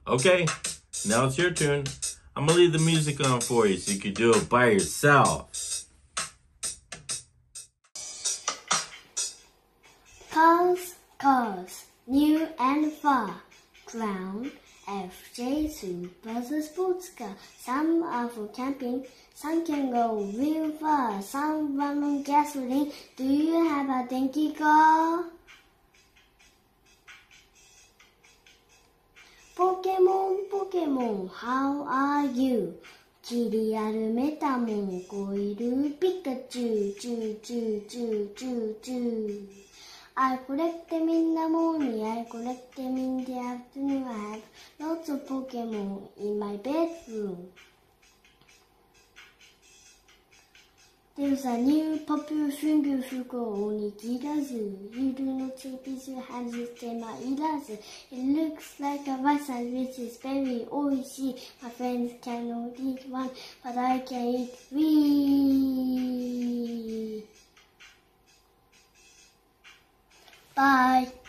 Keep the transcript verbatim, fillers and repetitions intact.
Okay, now it's your turn. I'm gonna leave the music on for you so you can do it by yourself. Cars, cars, new and far. Crown, F J, Super sports car. Some are for camping, some can go real far. Some run on gasoline. Do you have a dinky car? Pokemon, Pokemon, how are you? 切り歩めたもんこいるピカチュウチュウチュウチュウチュウチュウ I collect them in the morning, I collect them in the afternoon. I have lots of Pokemon in my bedroom. There's a new popular finger fuko only kirazu. You do not take this hands tema irazu. It looks like a rice which is very oishi. My friends cannot eat one, but I can eat three. Bye.